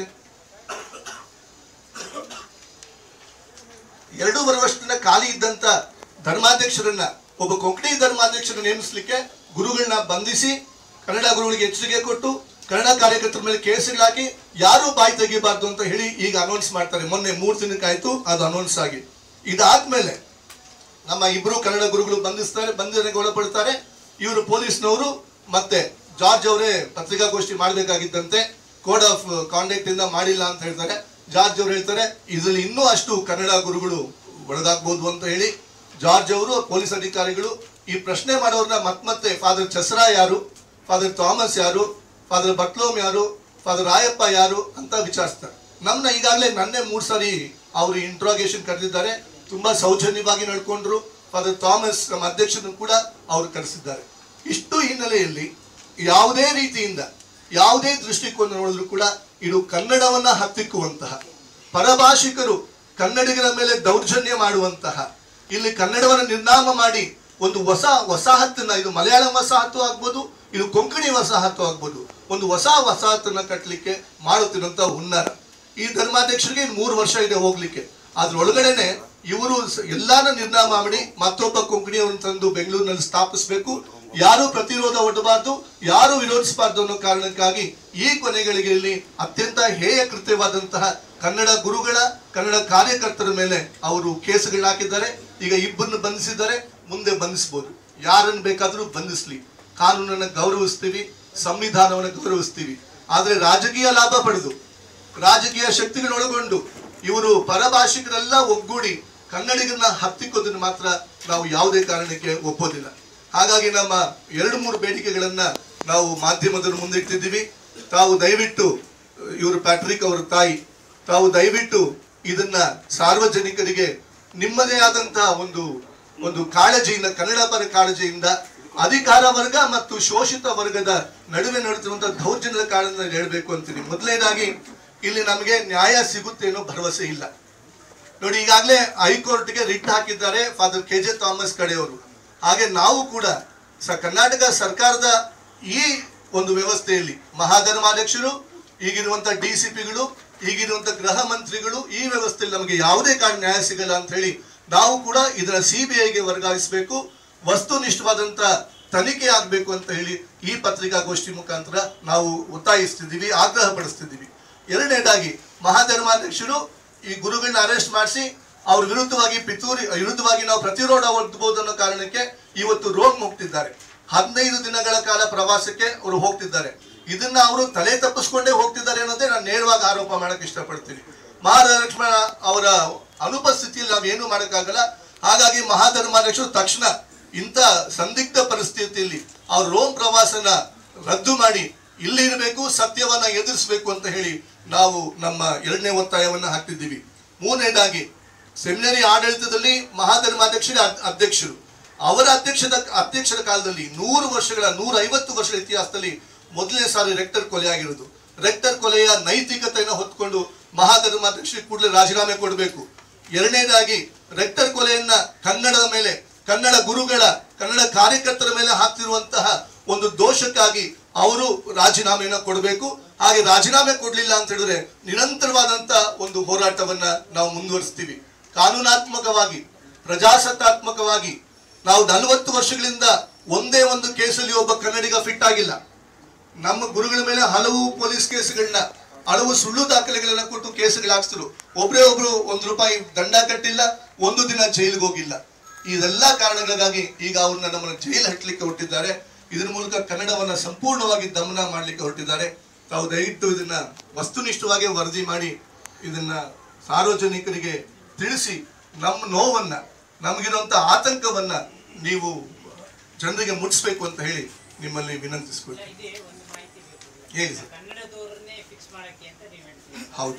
2.5 ವರ್ಷದಿಂದ ಖಾಲಿ ಇದ್ದಂತ ಧರ್ಮಾಧ್ಯಕ್ಷರನ್ನ ಒಬ್ಬ ಕೊಂಕಣಿ ಧರ್ಮಾಧ್ಯಕ್ಷರನ್ನ ನೇಮಿಸಲಿಕ್ಕೆ ಗುರುಗಳನ್ನ ಬಂಧಿಸಿ ಕನ್ನಡ ಗುರುಗಳಿಗೆ ಎಚ್ಚರಿಕೆ ಕೊಟ್ಟು ಕನ್ನಡ ಕಾರ್ಯಕರ್ತರ ಮೇಲೆ ಕೇಸುಗಳಾಕಿ ಯಾರು ಬಾಯಿ ತೆಗಿಬಾರ್ದು ಅಂತ ಹೇಳಿ ಈಗ ಅನೌನ್ಸ್ ಮಾಡ್ತಾರೆ. ಮೊನ್ನೆ 3 ದಿನಕ್ಕಾಯ್ತು ಅದು ಅನೌನ್ಸ್ ಆಗಿ. ಇದಾದ್ಮೇಲೆ ನಮ್ಮ 2 ಕನ್ನಡ ಗುರುಗಳು ಬಂಧನಕ್ಕೆ ಒಳಪಡ್ತಾರೆ. ಇವರು ಪೊಲೀಸ್ನವರು ಮತ್ತೆ ಜಾರ್ಜ್ ಅವರೇ ಪತ್ರಿಕಾಗೋಷ್ಠಿ ಮಾಡಬೇಕಾಗಿದ್ದಂತೆ ಕೋಡ್ ಆಫ್ ಕಾಂಡಕ್ಟ್ ಇಂದ ಮಾಡಿಲ್ಲ ಅಂತ ಹೇಳ್ತಾರೆ. ಜಾರ್ಜ್ ಅವರು ಹೇಳ್ತಾರೆ ಇದರಲ್ಲಿ ಇನ್ನೂ ಅಷ್ಟು ಕನ್ನಡ ಗುರುಗಳು ಒಳಗಾಗ್ಬೋದು ಅಂತ ಹೇಳಿ ಜಾರ್ಜ್ ಅವರು ಪೊಲೀಸ್ ಅಧಿಕಾರಿಗಳು ಈ ಪ್ರಶ್ನೆ ಮಾಡೋರ್ನ ಮತ್ತೆ ಫಾದರ್ ಚಸ್ರಾ ಯಾರು, ಫಾದರ್ ಥಾಮಸ್ ಯಾರು, ಫಾದರ್ ಬಟ್ಲೋಮ್ ಯಾರು, ಫಾದರ್ ರಾಯಪ್ಪ ಯಾರು ಅಂತ ವಿಚಾರಿಸ್ತಾರೆ. ನಮ್ಮನ್ನ ಈಗಾಗಲೇ ನನ್ನೇ 3 ಸಾರಿ ಅವರು ಇಂಟ್ರಾಗೇಷನ್ ಕರೆದಿದ್ದಾರೆ. ತುಂಬಾ ಸೌಜನ್ಯವಾಗಿ ನಡ್ಕೊಂಡ್ರು. ಫಾದರ್ ಥಾಮಸ್ ನಮ್ಮ ಅಧ್ಯಕ್ಷರನ್ನು ಕೂಡ ಅವರು ಕರೆಸಿದ್ದಾರೆ. ಇಷ್ಟು ಹಿನ್ನೆಲೆಯಲ್ಲಿ ಯಾವುದೇ ರೀತಿಯಿಂದ ಯಾವುದೇ ದೃಷ್ಟಿಕೋನ ನೋಡಿದ್ರು ಕೂಡ ಇದು ಕನ್ನಡವನ್ನ ಹತ್ತಿಕ್ಕುವಂತಹ, ಪರಭಾಷಿಕರು ಕನ್ನಡಿಗರ ಮೇಲೆ ದೌರ್ಜನ್ಯ ಮಾಡುವಂತಹ, ಇಲ್ಲಿ ಕನ್ನಡವನ್ನು ನಿರ್ನಾಮ ಮಾಡಿ ಒಂದು ವಸಾಹತನ್ನ, ಇದು ಮಲಯಾಳಂ ವಸಾಹತು ಆಗ್ಬೋದು, ಇದು ಕೊಂಕಣಿ ವಸಾಹತು ಆಗ್ಬೋದು, ಒಂದು ವಸಾಹತನ್ನ ಕಟ್ಟಲಿಕ್ಕೆ ಮಾಡುತ್ತಿರುವಂತಹ ಹುನ್ನಾರ. ಈ ಧರ್ಮಾಧ್ಯಕ್ಷರಿಗೆ 3 ವರ್ಷ ಇದೆ ಹೋಗ್ಲಿಕ್ಕೆ. ಅದ್ರೊಳಗಡೆನೆ ಇವರು ಎಲ್ಲಾನ ನಿರ್ನಾಮ ಮಾಡಿ ಮತ್ತೊಬ್ಬ ಕೊಂಕಣಿಯವರನ್ನು ತಂದು ಬೆಂಗಳೂರಿನಲ್ಲಿ ಸ್ಥಾಪಿಸಬೇಕು. ಯಾರು ಪ್ರತಿರೋಧ ಒಡ್ಡಬಾರ್ದು, ಯಾರು ವಿರೋಧಿಸಬಾರ್ದು ಅನ್ನೋ ಕಾರಣಕ್ಕಾಗಿ ಈ ಕೊನೆಗಳಿಗೆಯಲ್ಲಿ ಅತ್ಯಂತ ಹೇಯ ಕೃತ್ಯವಾದಂತಹ ಕನ್ನಡ ಗುರುಗಳ ಕನ್ನಡ ಕಾರ್ಯಕರ್ತರ ಮೇಲೆ ಅವರು ಕೇಸುಗಳನ್ನ ಹಾಕಿದ್ದಾರೆ. ಈಗ 2 ಬಂಧಿಸಿದ್ದಾರೆ, ಮುಂದೆ ಬಂಧಿಸಬಹುದು. ಯಾರನ್ನು ಬೇಕಾದ್ರೂ ಬಂಧಿಸ್ಲಿ, ಕಾನೂನನ್ನು ಗೌರವಿಸ್ತೀವಿ, ಸಂವಿಧಾನವನ್ನು ಗೌರವಿಸ್ತೀವಿ. ಆದ್ರೆ ರಾಜಕೀಯ ಲಾಭ ಪಡೆದು ರಾಜಕೀಯ ಶಕ್ತಿಗಳೊಳಗೊಂಡು ಇವರು ಪರಭಾಷಿಕರೆಲ್ಲ ಒಗ್ಗೂಡಿ ಕನ್ನಡಿಗರನ್ನ ಹತ್ತಿಕ್ಕೋದನ್ನು ಮಾತ್ರ ನಾವು ಯಾವುದೇ ಕಾರಣಕ್ಕೆ ಒಪ್ಪೋದಿಲ್ಲ. ಹಾಗಾಗಿ ನಮ್ಮ 2-3 ಬೇಡಿಕೆಗಳನ್ನ ನಾವು ಮಾಧ್ಯಮದವರು ಮುಂದೆ ಇಟ್ಟಿದ್ದೀವಿ. ತಾವು ದಯವಿಟ್ಟು ಇವರು ಪ್ಯಾಟ್ರಿಕ್ ಅವರ ತಾಯಿ, ತಾವು ದಯವಿಟ್ಟು ಇದನ್ನ ಸಾರ್ವಜನಿಕರಿಗೆ ನಿಮ್ಮದೇ ಆದಂತಹ ಒಂದು ಕಾಳಜಿಯಿಂದ, ಕನ್ನಡ ಪರ ಕಾಳಜಿಯಿಂದ ಅಧಿಕಾರ ವರ್ಗ ಮತ್ತು ಶೋಷಿತ ವರ್ಗದ ನಡುವೆ ನಡೆಯುತ್ತಿರುವಂತಹ ದೌರ್ಜನ್ಯದ ಕಾರಣದಿಂದ ಹೇಳಬೇಕು ಅಂತೀನಿ. ಮೊದಲನೇದಾಗಿ ಇಲ್ಲಿ ನಮಗೆ ನ್ಯಾಯ ಸಿಗುತ್ತೆ ಅನ್ನೋ ಭರವಸೆ ಇಲ್ಲ. ನೋಡಿ, ಈಗಾಗಲೇ ಹೈಕೋರ್ಟ್ಗೆ ರಿಟ್ ಹಾಕಿದ್ದಾರೆ ಫಾದರ್ KJ ಥಾಮಸ್ ಕಡೆಯವರು. ಹಾಗೆ ನಾವು ಕೂಡ ಕರ್ನಾಟಕ ಸರ್ಕಾರದ ಈ ಒಂದು ವ್ಯವಸ್ಥೆಯಲ್ಲಿ ಮಹಾಧರ್ಮಾಧ್ಯಕ್ಷರು, ಈಗಿರುವಂತ DCPಗಳು, ಈಗಿರುವಂತ ಗೃಹ ಮಂತ್ರಿಗಳು, ಈ ವ್ಯವಸ್ಥೆಯಲ್ಲಿ ನಮಗೆ ಯಾವುದೇ ಕಾರಣ ನ್ಯಾಯ ಸಿಗಲ್ಲ ಅಂತ ಹೇಳಿ ನಾವು ಕೂಡ ಇದರ CBIಗೆ ವರ್ಗಾಯಿಸಬೇಕು, ವಸ್ತುನಿಷ್ಠವಾದಂತ ತನಿಖೆ ಆಗ್ಬೇಕು ಅಂತ ಹೇಳಿ ಈ ಪತ್ರಿಕಾಗೋಷ್ಠಿ ಮುಖಾಂತರ ನಾವು ಒತ್ತಾಯಿಸ್ತಿದ್ದೀವಿ, ಆಗ್ರಹ ಪಡಿಸ್ತಿದ್ದೀವಿ. ಎರಡನೇದಾಗಿ ಮಹಾಧರ್ಮಾಧ್ಯಕ್ಷರು ಈ ಗುರುಗಳನ್ನ ಅರೆಸ್ಟ್ ಮಾಡಿಸಿ ಅವ್ರ ವಿರುದ್ಧವಾಗಿ ನಾವು ಪ್ರತಿರೋಧ ಒಡ್ಬಹುದು ಅನ್ನೋ ಕಾರಣಕ್ಕೆ ಇವತ್ತು ರೋಮ್ ಹೋಗ್ತಿದ್ದಾರೆ. 15 ದಿನಗಳ ಕಾಲ ಪ್ರವಾಸಕ್ಕೆ ಅವರು ಹೋಗ್ತಿದ್ದಾರೆ. ಇದನ್ನ ಅವರು ತಲೆ ತಪ್ಪಿಸ್ಕೊಂಡೇ ಹೋಗ್ತಿದ್ದಾರೆ ಅನ್ನೋದೇ ನಾನು ನೇರವಾಗಿ ಆರೋಪ ಮಾಡಕ್ ಇಷ್ಟಪಡ್ತೀನಿ. ಮಹಾಧರ್ಮ ಅವರ ಅನುಪಸ್ಥಿತಿಯಲ್ಲಿ ನಾವೇನು ಮಾಡಕ್ಕಾಗಲ್ಲ. ಹಾಗಾಗಿ ಮಹಾಧರ್ಮಾಧ್ಯಕ್ಷರು ತಕ್ಷಣ ಇಂಥ ಸಂದಿಗ್ಧ ಪರಿಸ್ಥಿತಿಯಲ್ಲಿ ಅವ್ರ ರೋಮ್ ಪ್ರವಾಸನ ರದ್ದು ಮಾಡಿ ಇಲ್ಲಿ ಇರಬೇಕು, ಸತ್ಯವನ್ನ ಎದುರಿಸಬೇಕು ಅಂತ ಹೇಳಿ ನಾವು ನಮ್ಮ 2ನೇ ಒತ್ತಾಯವನ್ನ ಹಾಕ್ತಿದ್ದೀವಿ. 3ನೇದಾಗಿ ಸೆಮಿನರಿ ಆಡಳಿತದಲ್ಲಿ ಮಹಾಧರ್ಮಾಧ್ಯಕ್ಷರೇ ಅಧ್ಯಕ್ಷರು. ಅವರ ಅಧ್ಯಕ್ಷರ ಕಾಲದಲ್ಲಿ 150 ವರ್ಷಗಳ ಇತಿಹಾಸದಲ್ಲಿ ಮೊದಲನೇ ಸಾರಿ ರೆಕ್ಟರ್ ಕೊಲೆ ಆಗಿರೋದು. ರೆಕ್ಟರ್ ಕೊಲೆಯ ನೈತಿಕತೆಯನ್ನು ಹೊತ್ಕೊಂಡು ಮಹಾಧರ್ಮಾಧ್ಯಕ್ಷರಿಗೆ ಕೂಡಲೇ ರಾಜೀನಾಮೆ ಕೊಡಬೇಕು. 2ನೇದಾಗಿ ರೆಕ್ಟರ್ ಕೊಲೆಯನ್ನ ಕನ್ನಡದ ಮೇಲೆ, ಕನ್ನಡ ಗುರುಗಳ, ಕನ್ನಡ ಕಾರ್ಯಕರ್ತರ ಮೇಲೆ ಹಾಕ್ತಿರುವಂತಹ ಒಂದು ದೋಷಕ್ಕಾಗಿ ಅವರು ರಾಜೀನಾಮೆಯನ್ನ ಕೊಡಬೇಕು. ಹಾಗೆ ರಾಜೀನಾಮೆ ಕೊಡ್ಲಿಲ್ಲ ಅಂತ ಹೇಳಿದ್ರೆ ನಿರಂತರವಾದಂತ ಒಂದು ಹೋರಾಟವನ್ನ ನಾವು ಮುಂದುವರಿಸ್ತೀವಿ. ಕಾನೂನಾತ್ಮಕವಾಗಿ, ಪ್ರಜಾಸತ್ತಾತ್ಮಕವಾಗಿ ನಾವು 40 ವರ್ಷಗಳಿಂದ ಒಂದೇ ಒಂದು ಕೇಸಲ್ಲಿ ಒಬ್ಬ ಕನ್ನಡಿಗ ಫಿಟ್ ಆಗಿಲ್ಲ. ನಮ್ಮ ಗುರುಗಳ ಮೇಲೆ ಹಲವು ಪೊಲೀಸ್ ಕೇಸ್ಗಳನ್ನ, ಹಲವು ಸುಳ್ಳು ದಾಖಲೆಗಳನ್ನ ಕೊಟ್ಟು ಕೇಸ್ಗಳು ಹಾಕ್ಸಿದ್ರು. ಒಬ್ರು ₹1 ದಂಡ ಕಟ್ಟಿಲ್ಲ, 1 ದಿನ ಜೈಲಿಗೆ ಹೋಗಿಲ್ಲ. ಇದೆಲ್ಲ ಕಾರಣಗಳಿಗಾಗಿ ಈಗ ಅವ್ರನ್ನ ನಮ್ಮನ್ನ ಜೈಲು ಹಟ್ಟಲಿಕ್ಕೆ ಹೊರಟಿದ್ದಾರೆ. ಇದ್ರ ಮೂಲಕ ಕನ್ನಡವನ್ನ ಸಂಪೂರ್ಣವಾಗಿ ದಮನ ಮಾಡ್ಲಿಕ್ಕೆ ಹೊರಟಿದ್ದಾರೆ. ತಾವು ದಯವಿಟ್ಟು ಇದನ್ನ ವಸ್ತುನಿಷ್ಠವಾಗಿ ವರದಿ ಮಾಡಿ ಇದನ್ನ ಸಾರ್ವಜನಿಕರಿಗೆ ತಿಳಿಸಿ ನಮ್ಮ ನೋವನ್ನ, ನಮಗಿರುವಂತ ಆತಂಕವನ್ನ ನೀವು ಜನರಿಗೆ ಮುಟ್ಟಿಸ್ಬೇಕು ಅಂತ ಹೇಳಿ ನಿಮ್ಮಲ್ಲಿ ವಿನಂತಿಸ್ಕೊಳ್ತೀನಿ. ಹೇಳಿ ಸರ್. ಹೌದು,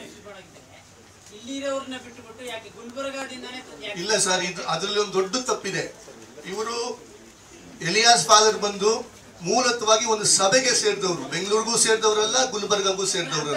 ಇಲ್ಲ ಸರ್, ಇದು ಅದರಲ್ಲಿ ಒಂದು ದೊಡ್ಡ ತಪ್ಪಿದೆ. ಇವರು ಎಲಿಯಾಸ್ ಫಾದರ್ ಬಂದು ಮೂಲತವಾಗಿ ಒಂದು ಸಭೆಗೆ ಸೇರಿದವರು, ಬೆಂಗಳೂರಿಗೂ ಸೇರಿದವರಲ್ಲ, ಗುಲ್ಬರ್ಗಾಗೂ ಸೇರಿದವರಲ್ಲ.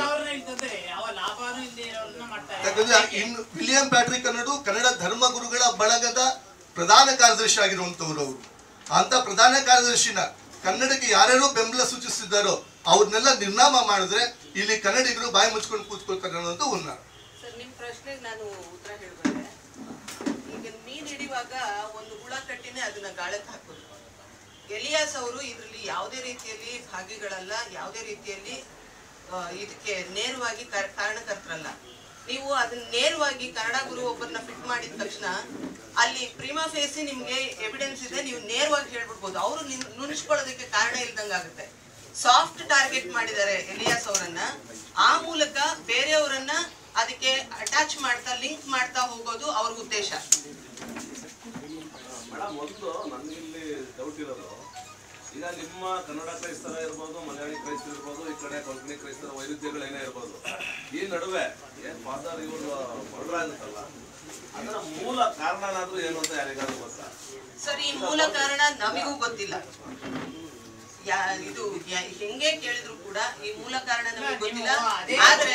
ಯಾಕಂದ್ರೆ ಇನ್ನು ವಿಲಿಯಂ ಪ್ಯಾಟ್ರಿಕ್ ಅನ್ನೋದು ಕನ್ನಡ ಧರ್ಮಗುರುಗಳ ಬಳಗದ ಪ್ರಧಾನ ಕಾರ್ಯದರ್ಶಿ ಆಗಿರುವಂತವ್ರು. ಅವರು ಅಂತ ಪ್ರಧಾನ ಕಾರ್ಯದರ್ಶಿನ ಕನ್ನಡಕ್ಕೆ ಯಾರ್ಯಾರು ಬೆಂಬಲ ಸೂಚಿಸಿದ್ದಾರೋ ಅವ್ರನ್ನೆಲ್ಲ ನಿರ್ನಾಮ ಮಾಡಿದ್ರೆ ಇಲ್ಲಿ ಕನ್ನಡಿಗರು ಬಾಯಿ ಮುಚ್ಕೊಂಡು ಕೂತ್ಕೊಳ್ತಾರೆ ಅನ್ನೋದು ಉನ್ನ. ನಿಮ್ ಪ್ರಶ್ನೆಗೆ ನಾನು ಉತ್ತರ ಹೇಳ್ಬಲ್ಲೆ. ಈಗ ಮೀನ್ ಹಿಡಿಯುವಾಗ ಒಂದು ಹುಳ ಕಟ್ಟಿನೇ ಅದನ್ನ ಗಾಳಕ್ಕೆ ಹಾಕೋದು. ಎಲಿಯಾಸ್ ಅವರು ಇದ್ರಲ್ಲಿ ಯಾವುದೇ ರೀತಿಯಲ್ಲಿ ಭಾಗಿಗಳಲ್ಲ, ಯಾವುದೇ ರೀತಿಯಲ್ಲಿ ಇದಕ್ಕೆ ನೇರವಾಗಿ ಕಾರಣಕರ್ತರಲ್ಲ. ನೀವು ಅದನ್ನ ನೇರವಾಗಿ ಕನ್ನಡ ಗುರು ಒಬ್ಬರನ್ನ ಫಿಟ್ ಮಾಡಿದ ತಕ್ಷಣ ಅಲ್ಲಿ ಪ್ರಿಮಾ ಫೇಸಿ ನಿಮ್ಗೆ ಎವಿಡೆನ್ಸ್ ಇದೆ, ನೀವು ನೇರವಾಗಿ ಹೇಳ್ಬಿಡ್ಬೋದು. ಅವರು ನುಣಿಸ್ಕೊಳ್ಳೋದಕ್ಕೆ ಕಾರಣ ಇಲ್ದಂಗಾಗುತ್ತೆ. ಸಾಫ್ಟ್ ಟಾರ್ಗೆಟ್ ಮಾಡಿದ್ದಾರೆ ಎಲಿಯಾಸ್ ಅವರನ್ನ. ಆ ಮೂಲಕ ಬೇರೆಯವರನ್ನ ಅದಕ್ಕೆ ಅಟ್ಯಾಚ್ ಮಾಡ್ತಾ, ಲಿಂಕ್ ಮಾಡ್ತಾ ಹೋಗೋದು ಅವ್ರ ಉದ್ದೇಶ. ಮೇಡಮ್, ಒಂದು ನನಗಿಲ್ಲಿ ಡೌಟ್ ಇರೋದು, ಈಗ ನಿಮ್ಮ ಕನ್ನಡ ಕ್ರೈಸ್ತರ ಇರ್ಬೋದು, ಮಲಯಾಳಿ ಕ್ರೈಸ್ತರು ಇರ್ಬೋದು, ಈ ಕಡೆ ಕೊಂಕಣಿ ಕ್ರೈಸ್ತರ ವೈರುಧ್ಯಗಳೇನೇ ಇರ್ಬೋದು, ಈ ನಡುವೆ ಏನ್ ಫಾದರ್ ಇವರು ಮರ್ಡರ್ ಆಗುತ್ತಲ್ಲ, ಅದರ ಮೂಲ ಕಾರಣನಾದ್ರೂ ಏನು ಅಂತ ಯಾರಿಗಾದ್ರೂ ಗೊತ್ತಾ? ಸರ್, ಈ ಮೂಲ ಕಾರಣ ನಮಗೂ ಗೊತ್ತಿಲ್ಲ. ಇದು ಹೆಂಗೆ ಕೇಳಿದ್ರು ಕೂಡ ಈ ಮೂಲ ಕಾರಣ ನಮಗೆ ಗೊತ್ತಿಲ್ಲ. ಆದ್ರೆ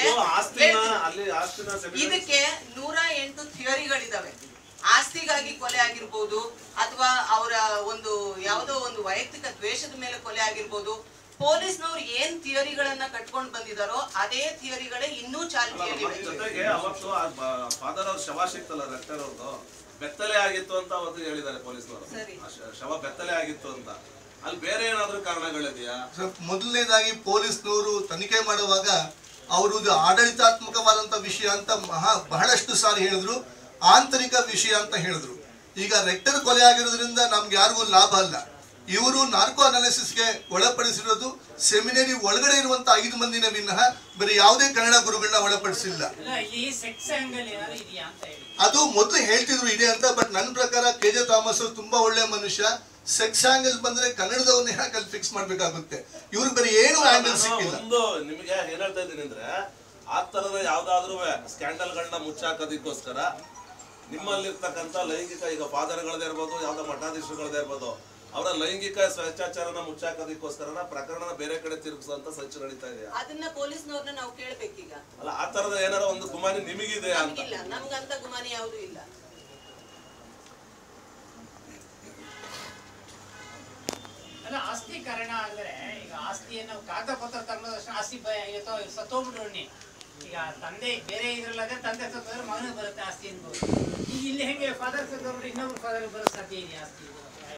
ಇದಕ್ಕೆ 108 ಥಿಯರಿಗಳಿದಾವೆ. ಆಸ್ತಿಗಾಗಿ ಕೊಲೆ ಆಗಿರ್ಬೋದು, ಅಥವಾ ಅವರ ಒಂದು ಯಾವುದೋ ಒಂದು ವೈಯಕ್ತಿಕ ದ್ವೇಷದ ಮೇಲೆ ಕೊಲೆ ಆಗಿರ್ಬೋದು. ಪೊಲೀಸ್ನವ್ರು ಏನ್ ಥಿಯರಿಗಳನ್ನ ಕಟ್ಕೊಂಡು ಬಂದಿದಾರೋ ಅದೇ ಥಿಯರಿಗಳೇ ಇನ್ನೂ ಚಾಲ್ತಿಯಲ್ಲಿವೆ. ಜೊತೆಗೆ ಅವತ್ತು ಫಾದರ್ ಅವ್ರ ಶವ ಸಿಕ್ತಲ್ಲ, ರೆಕ್ಟರ್ ಅವ್ರದ್ದು ಬೆತ್ತಲೆ ಆಗಿತ್ತು ಅಂತ ಅವತ್ತು ಹೇಳಿದ್ದಾರೆ ಪೊಲೀಸ್ನವರು. ಶವ ಬೆತ್ತಲೆ ಆಗಿತ್ತು ಅಂತ. ಅಲ್ಲಿ ಬೇರೆ ಏನಾದ್ರೂ ಕಾರಣಗಳಿದೆಯಾ? ಮೊದಲನೇದಾಗಿ ಪೊಲೀಸ್ನವರು ತನಿಖೆ ಮಾಡುವಾಗ ಅವರು ಆಡಳಿತಾತ್ಮಕವಾದಂತ ವಿಷಯ ಅಂತ ಬಹಳಷ್ಟು ಸಾರಿ ಹೇಳಿದ್ರು, ಆಂತರಿಕ ವಿಷಯ ಅಂತ ಹೇಳಿದ್ರು. ಈಗ ರೆಕ್ಟರ್ ಕೊಲೆ ಆಗಿರೋದ್ರಿಂದ ನಮ್ಗೆ ಯಾರಿಗೂ ಲಾಭ ಅಲ್ಲ. ಇವರು ನಾರ್ಕೋ ಅನಾಲಿಸಿಸ್ಗೆ ಒಳಪಡಿಸಿರೋದು ಸೆಮಿನರಿ ಒಳಗಡೆ ಇರುವಂತ 5 ಮಂದಿನ ವಿನಃ ಬೇರೆ ಯಾವುದೇ ಕನ್ನಡ ಗುರುಗಳನ್ನ ಒಳಪಡಿಸಿಲ್ಲ. ಅದು ಮೊದಲು ಹೇಳ್ತಿದ್ರು ಇದೆ ಅಂತ. ಬಟ್ ನನ್ನ ಪ್ರಕಾರ KJ ಥಾಮಸ್ ತುಂಬಾ ಒಳ್ಳೆ ಮನುಷ್ಯ. ಸೆಕ್ಸ್ ಆಂಗಲ್ ಬಂದ್ರೆ ಕನ್ನಡದವ್ರನ್ನ ಯಾಕೆ ಅಲ್ಲಿ ಫಿಕ್ಸ್ ಮಾಡ್ಬೇಕಾಗುತ್ತೆ? ಇವ್ರಿಗೆ ಬೇರೆ ಏನು ಆಂಗಲ್ ಸಿಕ್ಕಿಲ್ಲ. ನಿಮಗೆ ಏನ್ ಹೇಳ್ತಾ ಇದ್ದೀನಿ ಅಂದ್ರೆ, ಆ ತರದ ಯಾವ್ದಾದ್ರು ಸ್ಕ್ಯಾಂಡಲ್ ಗಳನ್ನ ಮುಚ್ಚಾಕೋದಕ್ಕೋಸ್ಕರ ನಿಮ್ಮಲ್ಲಿರ್ತಕ್ಕಂಥ ಲೈಂಗಿಕ, ಈಗ ಫಾದರ್ಗಳದೇ ಇರ್ಬೋದು, ಯಾವ್ದೋ ಮಠಾಧೀಶಗಳದೇ ಇರ್ಬೋದು, ಅವರ ಲೈಂಗಿಕ ಸ್ವೇಚ್ಛಾಚಾರನ ಮುಚ್ಚಾಕೋದಕ್ಕೋಸ್ಕರ ಪ್ರಕರಣ ಬೇರೆ ಕಡೆ ತಿರುಗಿಸುವಂತ ಸಂಚು ನಡೀತಾ ಇದೆ. ಅದನ್ನ ಪೊಲೀಸ್ನವ್ರನ್ನ ನಾವು ಕೇಳ್ಬೇಕೀಗ. ಅಲ್ಲ, ಆ ತರದ ಏನಾರ ಒಂದು ಗುಮಾನಿ ನಿಮಗಿದೆ ಅಂತ? ಇಲ್ಲ, ನಮ್ಗಂತ ಗುಮಾನಿ ಯಾವುದು ಇಲ್ಲ. ಆಸ್ತೀಕರಣ ಅಂದ್ರೆ ಈಗ ಆಸ್ತಿಯನ್ನು ಕಾಗದ ಪತ್ರ ತಗೊಂಡಷ್ಟು ಆಸ್ತಿ ಸತ್ತೋಗ್ಬಿಟ್ರು. ಈಗ ತಂದೆ ಬೇರೆ ಇದ್ರಲ್ಲದೆ ತಂದೆ ಸತ್ತೋದ್ರೆ ಮಗನಿಗೆ ಬರುತ್ತೆ ಆಸ್ತಿ ಅನ್ಬೋದು. ಈಗ ಇಲ್ಲಿ ಹೆಂಗೆ ಫಾದರ್ ಸತ್ತೋಗ್ಬಿಟ್ರೆ ಇನ್ನೊಬ್ರು ಫಾದರ್ ಬರೋ ಸಾಧ್ಯ ಇದೆ ಆಸ್ತಿ?